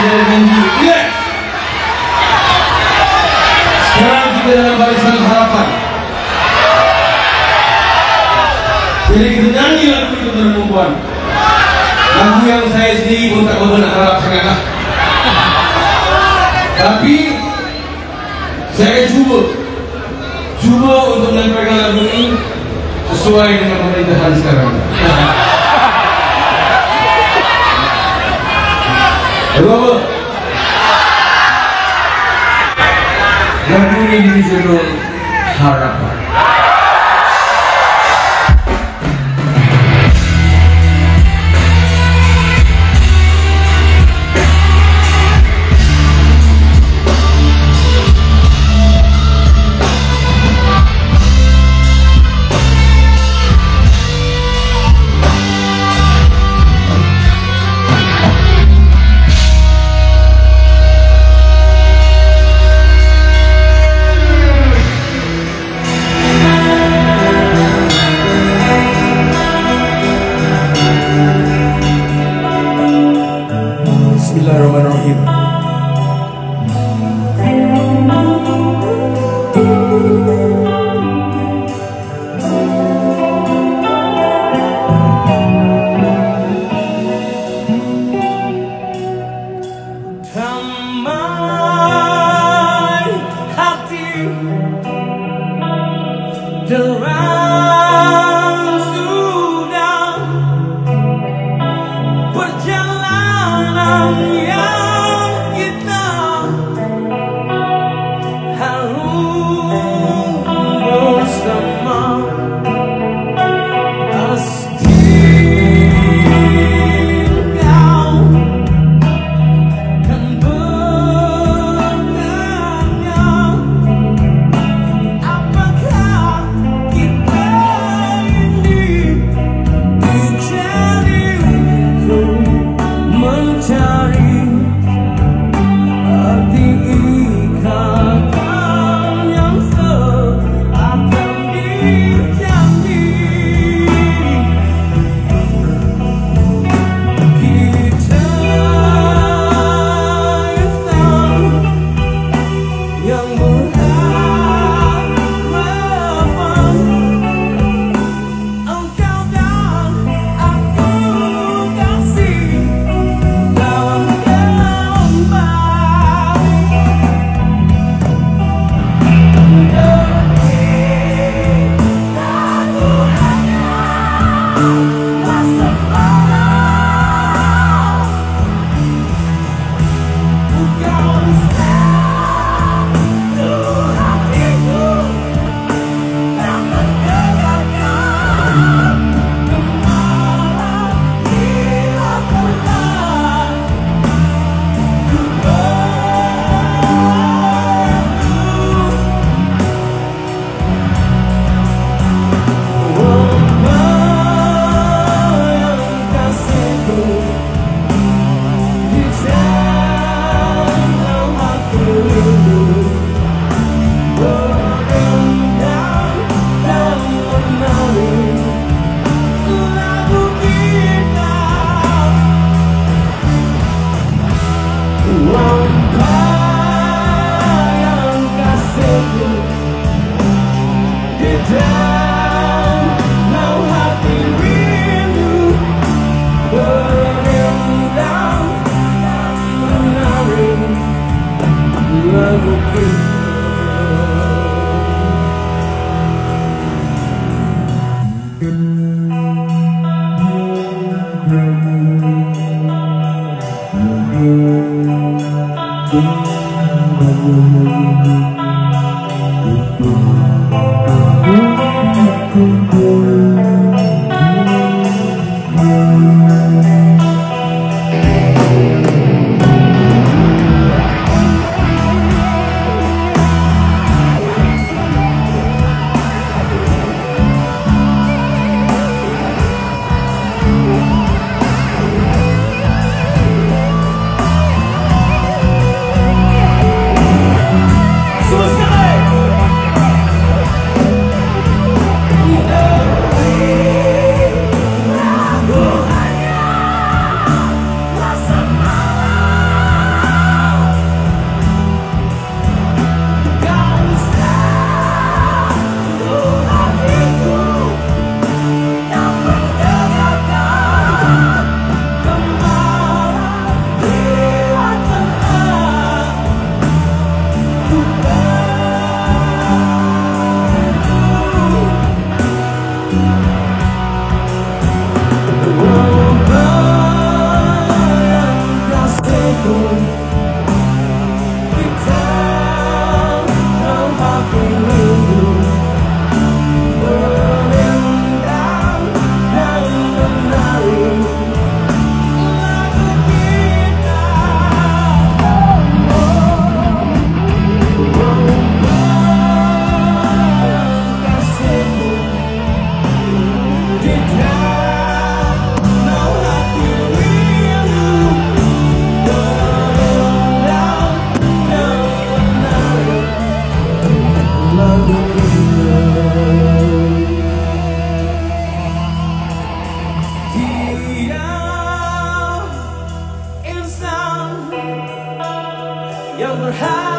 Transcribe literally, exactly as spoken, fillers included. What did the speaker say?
dari Benji. Relax. Sekarang kita dalam barisan harapan. Jadi kita nyanyi lagu itu perempuan. Lagu yang saya sendiri pun tak benar harap sangat. Tapi saya coba coba untuk menyampaikan lagu ini sesuai dengan pemerintahan sekarang. Lagu apa? Lagu ini berjudul Harapan. Bismillahirrahmanirrahim. Damai hati terang sudah perjalanan yang kita harus bersama. Pasti kau kan bertanya, apakah kita ini dicari untuk mencari arti ikatan yang seakan dijanji. Kita insan yang berharapan, engkau dan aku kasih dalam gelombang. Aku hanya wassalam. Engkau satu hatiku yang mendengarkan kemalang hilang terbang. Membayang kasihku di dalam hati, berendam dan menari lagu kita. Membayang kasihku di dalam hati rindu, berendam dan menari lagu kita. Sulit sekali. yang berharga.